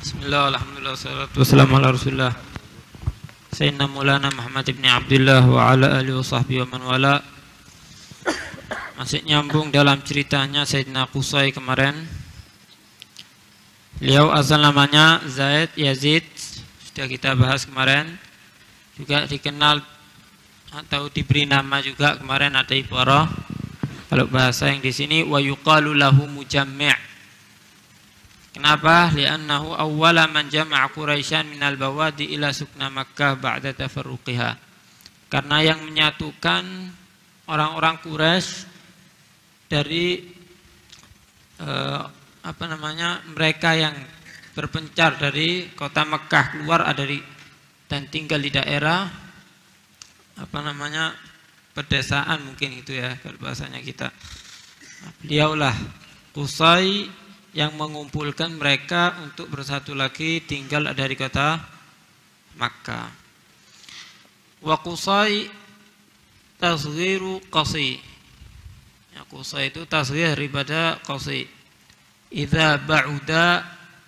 Bismillah, alhamdulillah, wassalatu wassalamu ala rasulillah Sayyidina Maulana Muhammad ibn Abdullah wa ala alihi wa sahbihi wa man wala. Masih nyambung dalam ceritanya Sayyidina Qusay kemarin. Beliau asal namanya Zaid Yazid, sudah kita bahas kemarin. Juga dikenal atau diberi nama juga kemarin ada ibarah. Kalau bahasa yang di sini wa yuqalu lahu mujammi'. Kenapa? Li'annahu awwala man jama'a Quraisyan minal bawadi ila sukna Makkah ba'da tafarruqiha. Karena yang menyatukan orang-orang Quraisy dari mereka yang berpencar dari kota Makkah keluar dan tinggal di daerah pedesaan mungkin itu ya kalau bahasanya kita. Beliaulah Qusay yang mengumpulkan mereka untuk bersatu lagi tinggal dari kota Makkah. Wa Qusay tasghiru Qasi. Ya, Qusay itu tasghir daripada Qasi. Idza ba'uda,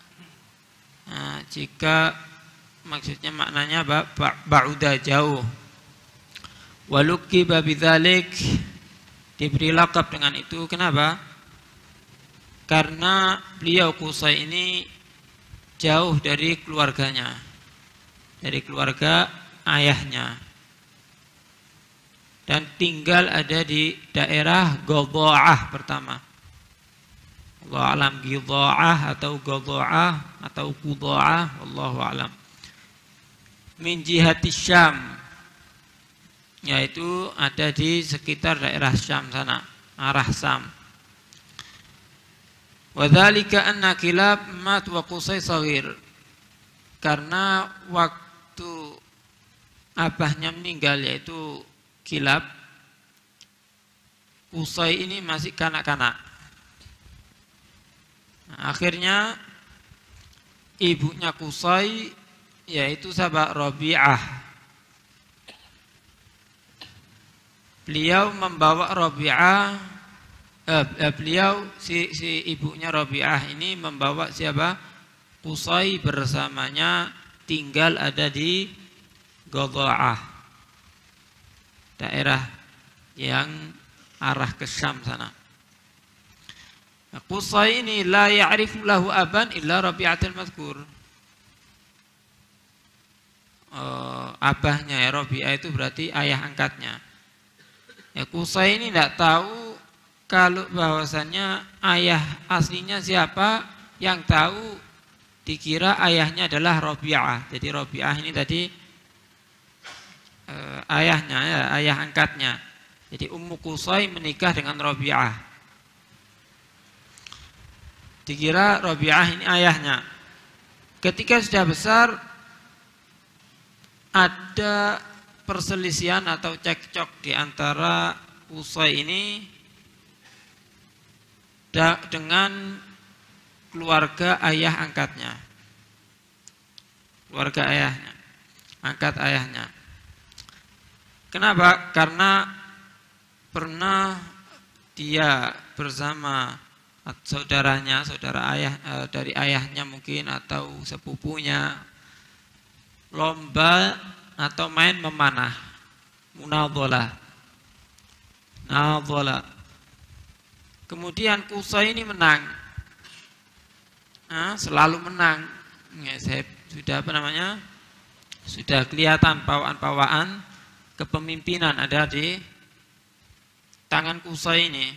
jika maksudnya maknanya ba'uda jauh. Walukiba bidzalik, diberi lakab dengan itu. Kenapa? Karena beliau Qusay ini jauh dari keluarganya, dari keluarga ayahnya, dan tinggal ada di daerah Ghadha'ah pertama. Allah alam Ghadha'ah atau Ghadha'ah atau Qudha'ah, wallahu alam. Min jihati Syam, yaitu ada di sekitar daerah Syam sana, arah Syam. Wadzalika anna Kilab mat wa Qusay saghir. Karena waktu abahnya meninggal yaitu Kilab, Qusay ini masih kanak-kanak. Nah, akhirnya ibunya Qusay yaitu sahabat Rabi'ah. Beliau membawa Rabi'ah. Si ibunya Rabi'ah ini membawa siapa? Qusay bersamanya tinggal ada di Ghadha'ah, daerah yang arah ke Syam sana. Nah, Qusay ini la ya'rifu lahu aban illa Rabi'atul madhkur. Abahnya ya Rabi'ah itu berarti ayah angkatnya. Ya, Qusay ini tidak tahu kalau bahwasannya ayah aslinya siapa. Yang tahu dikira ayahnya adalah Rabi'ah. Jadi Rabi'ah ini tadi ayahnya ya, ayah angkatnya. Jadi Ummu Qusay menikah dengan Rabi'ah. Dikira Rabi'ah ini ayahnya. Ketika sudah besar ada perselisihan atau cekcok di antara Qusay ini dengan keluarga ayah angkatnya, keluarga ayahnya, angkat ayahnya. Kenapa? Karena pernah dia bersama saudaranya, saudara ayah dari ayahnya mungkin atau sepupunya lomba atau main memanah, munadhalah, nadhalah. Kemudian Qusay ini menang, selalu menang. Ya, sudah kelihatan pawaan-pawaan kepemimpinan ada di tangan Qusay ini.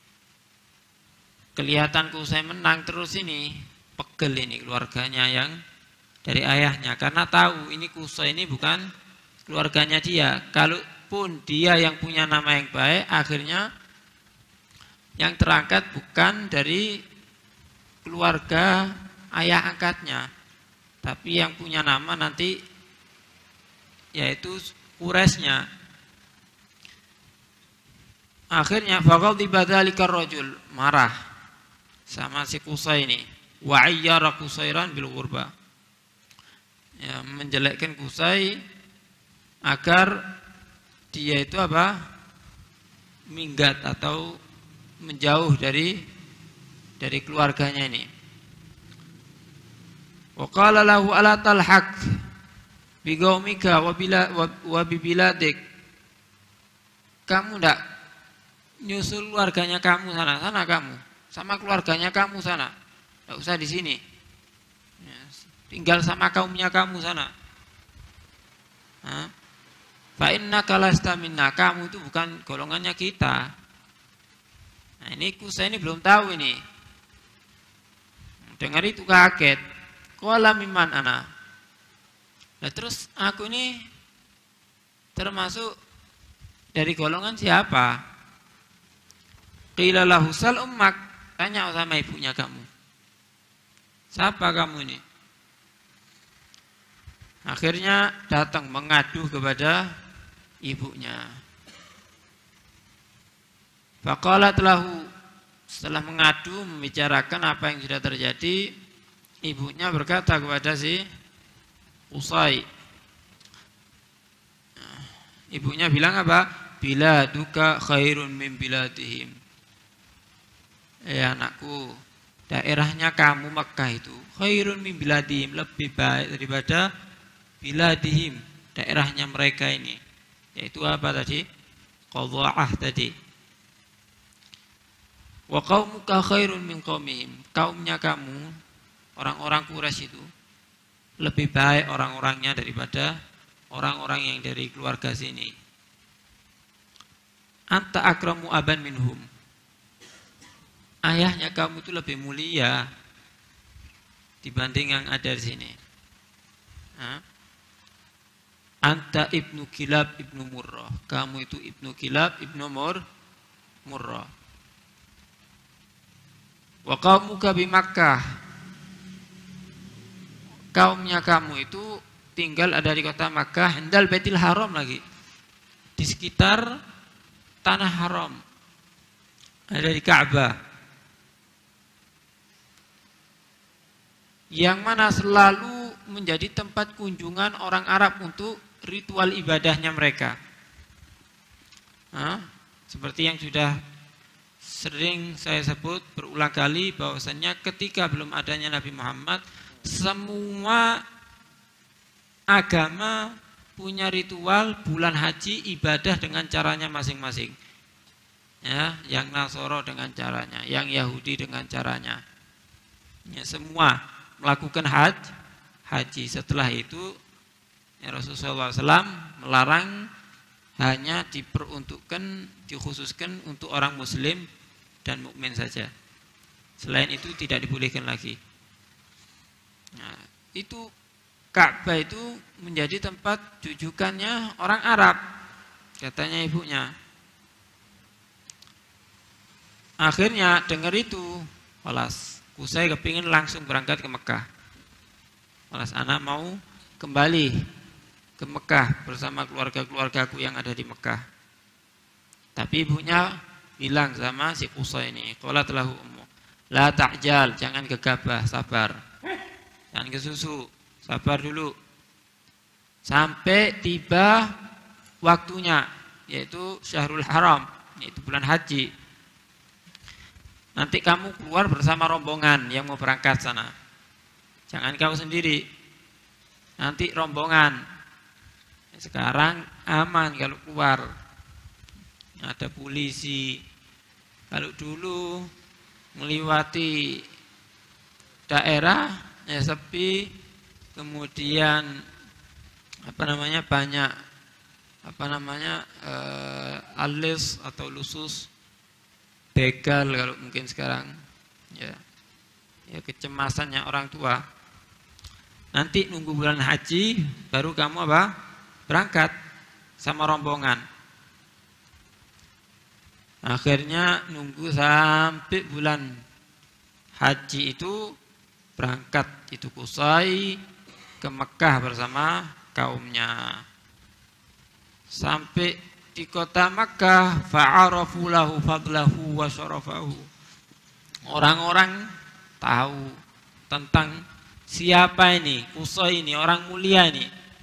Kelihatan Qusay menang terus ini, pegel ini keluarganya yang dari ayahnya. Karena tahu ini Qusay ini bukan keluarganya dia. Kalaupun dia yang punya nama yang baik, akhirnya yang terangkat bukan dari keluarga ayah angkatnya, tapi yang punya nama nanti yaitu Quraisynya. Akhirnya faghadiba dzalika ar-rajul, marah sama si Qusay ini. Wa ayyara Qusairan bil ghurba. Ya, menjelekkan Qusay agar dia itu minggat atau menjauh dari keluarganya ini. Wa qala lahu ala talhaq bi qaumika wa bi biladik. Kamu ndak nyusul keluarganya kamu sana kamu. Sama keluarganya kamu sana. Ndak usah di sini. Ya, tinggal sama kaumnya kamu sana. Fa innaka lasta minna, kamu itu bukan golongannya kita. Nah, ini Qusay ini belum tahu ini. Dengar itu kaget. Qala mimman ana. Nah, terus aku ini termasuk dari golongan siapa? Qila lahu sal ummak, tanya sama ibunya kamu. Siapa kamu ini? Akhirnya datang mengadu kepada ibunya. Faqalat lahu, setelah mengadu membicarakan apa yang sudah terjadi, ibunya berkata kepada si Qusay. Ibunya bilang apa? Biladuka khairun min biladihim. Ya anakku, daerahnya kamu Makkah itu khairun min biladihim, lebih baik daripada biladihim, daerahnya mereka ini. Yaitu apa tadi? Qadha'ah tadi. Wa qaumuka khairun min qaumihim, kaumnya kamu orang-orang Quraisy itu lebih baik orang-orangnya daripada orang-orang yang dari keluarga sini. Anta akramu aban minhum, ayahnya kamu itu lebih mulia dibanding yang ada di sini. Anta ibnu Kilab ibnu Murrah, kamu itu ibnu Kilab ibnu Murrah. Wa qaumuka bi Makkah, kaumnya kamu itu tinggal ada di kota Makkah, handal Baitul Haram lagi, di sekitar tanah haram, ada di Ka'bah, yang mana selalu menjadi tempat kunjungan orang Arab untuk ritual ibadahnya mereka. Seperti yang sudah sering saya sebut berulang kali, bahwasannya ketika belum adanya Nabi Muhammad, semua agama punya ritual bulan haji ibadah dengan caranya masing-masing. Ya, yang Nasoro dengan caranya, yang Yahudi dengan caranya. Ya, semua melakukan haji. Setelah itu ya, Rasulullah SAW melarang, hanya diperuntukkan, dikhususkan untuk orang Muslim dan mukmin saja. Selain itu tidak dibolehkan lagi. Nah, itu Ka'bah itu menjadi tempat jujukannya orang Arab, katanya ibunya. Akhirnya dengar itu, alas, Qusay kepingin langsung berangkat ke Mekah. Alas, anak mau kembali ke Mekah bersama keluarga-keluargaku yang ada di Mekah. Tapi ibunya bilang sama si Qusay ini, qalat lahu ummu, la ta'jal, jangan gegabah, sabar. Jangan kesusu, sabar dulu. Sampai tiba waktunya, yaitu Syahrul Haram, yaitu bulan haji. Nanti kamu keluar bersama rombongan yang mau berangkat sana. Jangan kau sendiri, nanti rombongan. Sekarang aman kalau keluar, ada polisi. Kalau dulu melewati daerah ya sepi, kemudian banyak alis atau lusus, begal kalau mungkin sekarang, ya kecemasannya orang tua. Nanti nunggu bulan haji baru kamu berangkat sama rombongan. Akhirnya nunggu sampai bulan haji itu, berangkat itu Qusay ke Mekah bersama kaumnya. Sampai di kota Mekah, fa'arafu lahu fadlahu wa syarafahu. Orang-orang tahu tentang siapa ini, Qusay ini, orang mulia ini.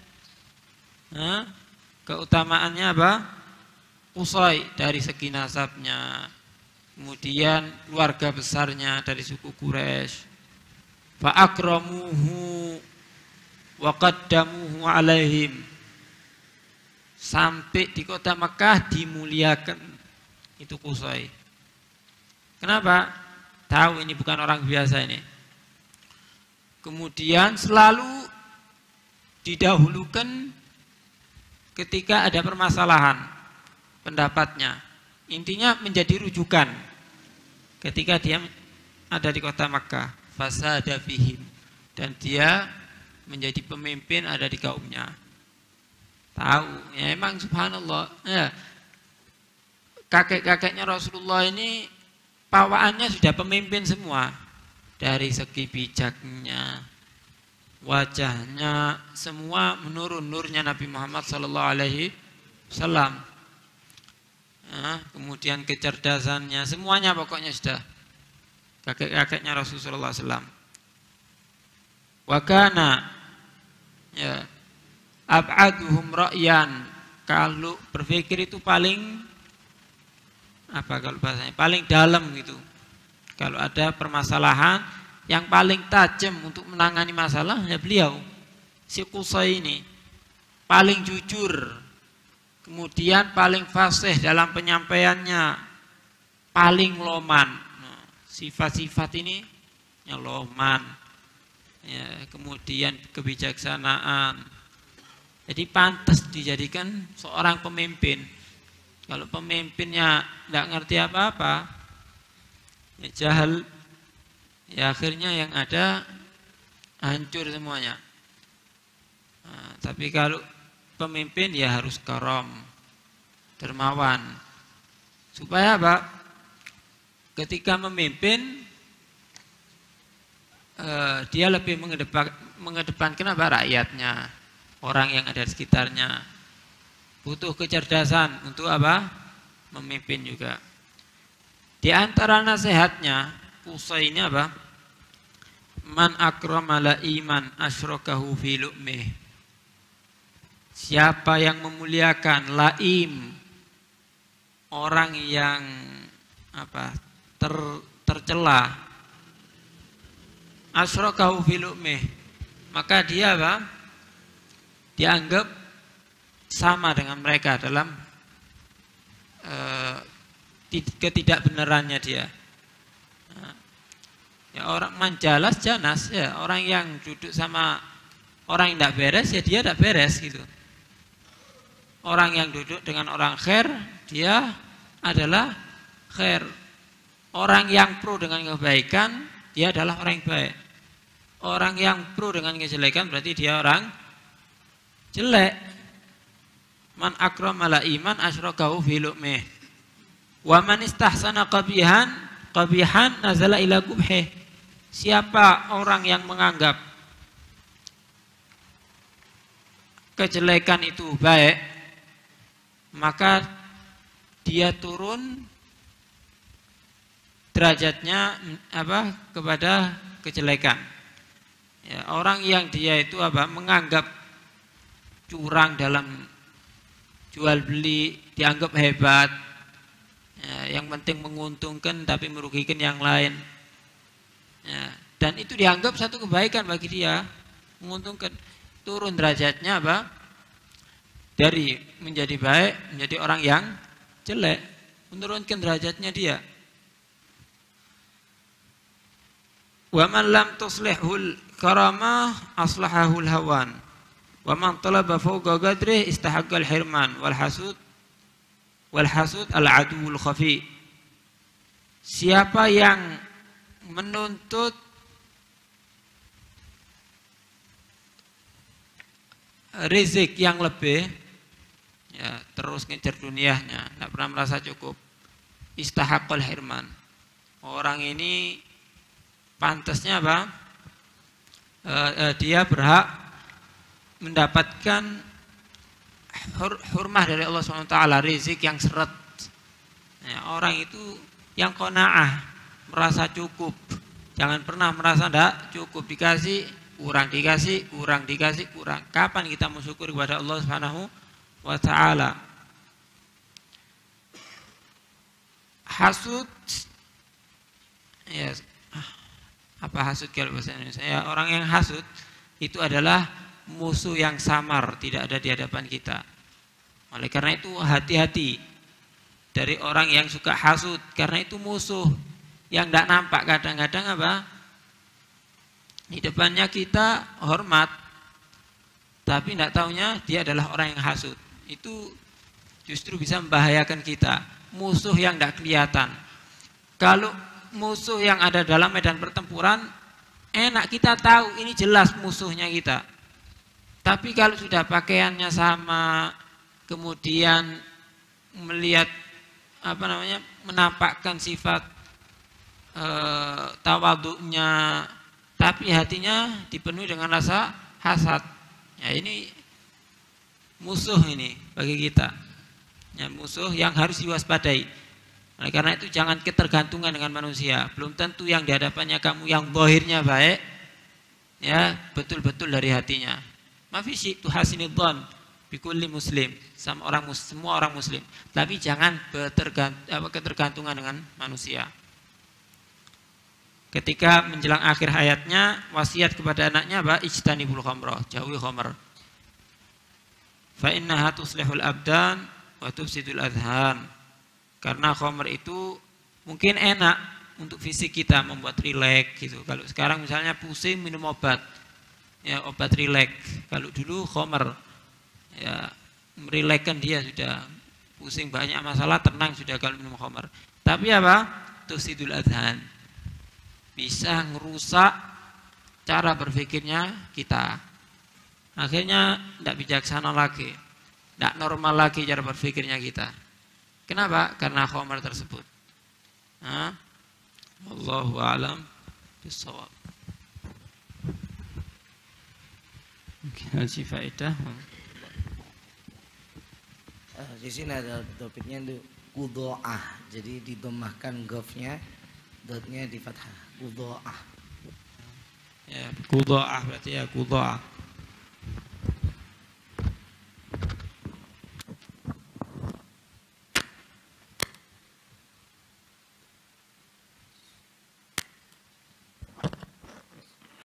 Keutamaannya apa? Qusay dari segi nasabnya, kemudian keluarga besarnya dari suku Quraisy. fa akramuhu wa qaddamuhu alaihim, sampai di kota Mekah dimuliakan itu Qusay. Kenapa? Tahu ini bukan orang biasa ini. Kemudian selalu didahulukan ketika ada permasalahan pendapatnya. Intinya menjadi rujukan ketika dia ada di kota Makkah. Fasada fihim, dan dia menjadi pemimpin ada di kaumnya. Tahu, ya emang subhanallah. Ya, kakek-kakeknya Rasulullah ini pawaannya sudah pemimpin semua. Dari segi bijaknya, wajahnya, semua menurun nurnya Nabi Muhammad SAW. Nah, kemudian kecerdasannya, semuanya pokoknya sudah kakek-kakeknya Rasulullah SAW. Wakana, ya, ab'aduhum ra'yan, kalau berpikir itu paling apa kalau bahasanya, paling dalam gitu. Kalau ada permasalahan yang paling tajam untuk menangani masalah, ya beliau si Qusay ini paling jujur, kemudian paling fasih dalam penyampaiannya, paling loman. Sifat-sifat ini yang loman, ya, kemudian kebijaksanaan. Jadi pantas dijadikan seorang pemimpin. Kalau pemimpinnya tidak ngerti apa-apa, ya jahil, ya akhirnya yang ada hancur semuanya. Nah, tapi kalau pemimpin ya harus karam, dermawan. Supaya apa? Ketika memimpin, dia lebih mengedepankan apa? Rakyatnya, orang yang ada di sekitarnya. Butuh kecerdasan untuk apa? Memimpin juga. Di antara nasihatnya Qusay ini apa? Man akramala iman asyrakahu fi lu'mih. Siapa yang memuliakan laim, orang yang apa? Tercela, asyrakahu fi lu'mih, maka dia apa? Dianggap sama dengan mereka dalam ketidakbenarannya dia. Ya, orang manjalas janas, ya orang yang duduk sama orang yang tidak beres, ya dia tidak beres gitu. Orang yang duduk dengan orang khair, dia adalah khair. Orang yang pro dengan kebaikan, dia adalah orang yang baik. Orang yang pro dengan kejelekan berarti dia orang jelek. Man akramala iman asyrakahu fi lu'mih. Wa man istahsana qabihan nazala ila qubhih. Siapa orang yang menganggap kejelekan itu baik, maka dia turun derajatnya apa? Kepada kejelekan. Ya, orang yang dia itu apa? Menganggap curang dalam jual beli dianggap hebat. Ya, yang penting menguntungkan tapi merugikan yang lain. Ya, dan itu dianggap satu kebaikan bagi dia, menguntungkan. Turun derajatnya apa? Dari menjadi baik menjadi orang yang jelek, menurunkan derajatnya dia. Wa man lam tuslihul karamah aslahahul hawan. Wa man talaba fawqa qadrih istahaqqal hirman wal hasud al-aduwul khafi. Siapa yang menuntut rezeki yang lebih, ya terus ngejar dunianya, tidak pernah merasa cukup, istahaqqal hirman. Orang ini pantasnya apa? Dia berhak mendapatkan hurmah dari Allah SWT, rezeki yang seret. Ya, orang itu yang qanaah, merasa cukup. Jangan pernah merasa tidak cukup, dikasih kurang, dikasih kurang, dikasih kurang. Kapan kita bersyukur kepada Allah SWT? Hasud, ya, Apa hasud kalau bahasa Indonesia? Ya, orang yang hasud itu adalah musuh yang samar, tidak ada di hadapan kita. Oleh karena itu hati-hati dari orang yang suka hasud, karena itu musuh yang tidak nampak. Kadang-kadang apa? Di depannya kita hormat, tapi tidak taunya dia adalah orang yang hasud. Itu justru bisa membahayakan kita. Musuh yang tidak kelihatan. Kalau musuh yang ada dalam medan pertempuran, enak kita tahu ini jelas musuhnya kita. Tapi kalau sudah pakaiannya sama, kemudian melihat menampakkan sifat tawaduknya, tapi hatinya dipenuhi dengan rasa hasad. Ya, ini musuh ini bagi kita. Ya, musuh yang harus diwaspadai. Oleh karena itu jangan ketergantungan dengan manusia. Belum tentu yang di hadapannya kamu yang zahirnya baik, ya betul-betul dari hatinya. Mafisi tu hasinidhan bikulli muslim, sama semua orang muslim. Tapi jangan ketergantungan dengan manusia. Ketika menjelang akhir hayatnya, wasiat kepada anaknya apa? Ijtanibul khamra, jauhi khamr. Fa innaha tuslihul abdan wa tufsidul adhan. Karena khamr itu mungkin enak untuk fisik kita, membuat rileks gitu. Kalau sekarang misalnya pusing minum obat, ya obat rileks. Kalau dulu khamr, ya merilekskan dia sudah. Pusing banyak masalah, tenang sudah kalau minum khamr. Tapi apa? Tufsidul adhan. Bisa ngerusak cara berpikirnya kita. Akhirnya tidak bijaksana lagi, tidak normal lagi cara berpikirnya kita. Kenapa? Karena khamar tersebut. Wallahu a'lam bishawab. Mungkin ada faedah. Di sini ada topiknya itu qudha'ah. Jadi didomahkan ghafnya, dotnya di fathah. Qudha'ah. Ya, qudha'ah berarti ya qudha'ah.